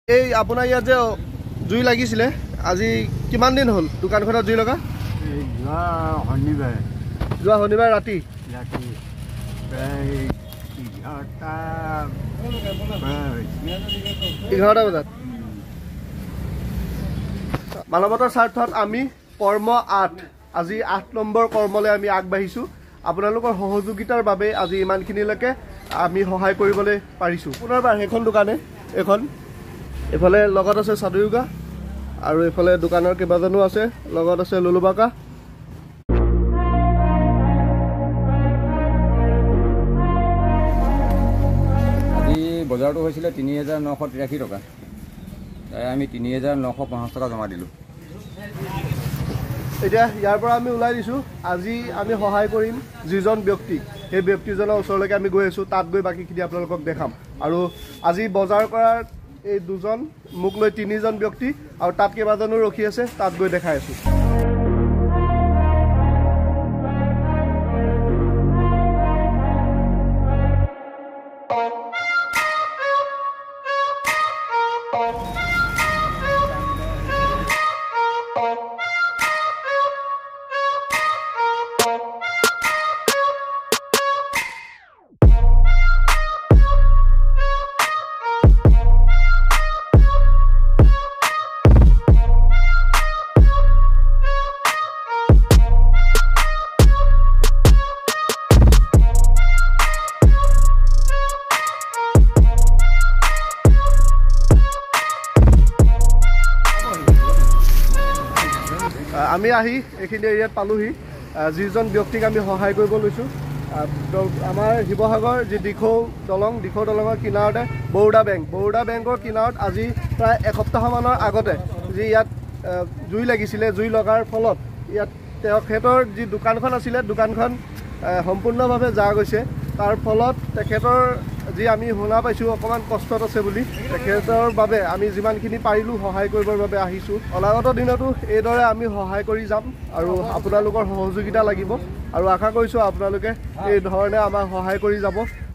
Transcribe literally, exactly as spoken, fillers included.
এই আপোনাৰ ইয়াত যে জুই লাগিছিলে আজি কিমান দিন হ'ল দোকানখনত জুই লগা? যোৱা শনিবাৰ যোৱা শনিবাৰ ৰাতি ৰাতি প্ৰায় এঘাৰটা এঘাৰটা বজাত। মানৱতাৰ স্বাৰ্থত আমি কৰ্ম আঠ আজি আঠ নম্বৰ কৰ্মলৈ আমি আগবাঢ়িছোঁ। আপোনালোকৰ সহযোগিতাৰ বাবে আজি ইমানখিনিলৈকে আমি সহায় কৰিবলৈ পাৰিছোঁ। পুনৰবাৰ সেইখন দোকানে এখন এইফালে লগত আছে চাদুয়োগা আৰু এইফালে দোকানৰ কেইবাজনো আছে, লগত আছে লুলুবাকা। আজি বজাৰটো হৈছিলে তিনি হাজাৰ নশ তিৰাশী টকা, তাই আমি তিনি হাজাৰ নশ পঞ্চাছ টকা জমা দিলোঁ। এতিয়া ইয়াৰ পৰা আমি ওলাই দিছোঁ। আজি আমি সহায় কৰিম যিজন ব্যক্তিক, সেই ব্যক্তিজনৰ ওচৰলৈকে আমি গৈ আছোঁ। তাত গৈ বাকীখিনি আপোনালোকক দেখাম। আৰু আজি বজাৰ কৰাৰ এই দুজন, মোক লৈ তিনিজন ব্যক্তি আৰু তাত কেইবাজনো ৰখি আছে, তাত গৈ দেখাই আছোঁ। আমি আহি এইখিনি এৰিয়াত পালোহি। যিজন ব্যক্তিক আমি সহায় কৰিব লৈছোঁ, আমাৰ শিৱসাগৰ যি দিখৌ দলং, দিখৌ দলঙৰ কিনাৰতে বৰোদা বেংক, বৰোদা বেংকৰ কিনাৰত আজি প্ৰায় এসপ্তাহমানৰ আগতে যি ইয়াত জুই লাগিছিলে, জুই লগাৰ ফলত ইয়াত তেখেতৰ যি দোকানখন আছিলে, দোকানখন সম্পূৰ্ণভাৱে জ্বলা গৈছে। তাৰ ফলত তেখেতৰ যি আমি শুনা পাইছোঁ অকণমান কষ্টত আছে বুলি, তেখেতৰ বাবে আমি যিমানখিনি পাৰিলোঁ সহায় কৰিবৰ বাবে আহিছোঁ। অনাগত দিনতো এইদৰে আমি সহায় কৰি যাম আৰু আপোনালোকৰ সহযোগিতা লাগিব আৰু আশা কৰিছোঁ আপোনালোকে এই ধৰণে আমাক সহায় কৰি যাব।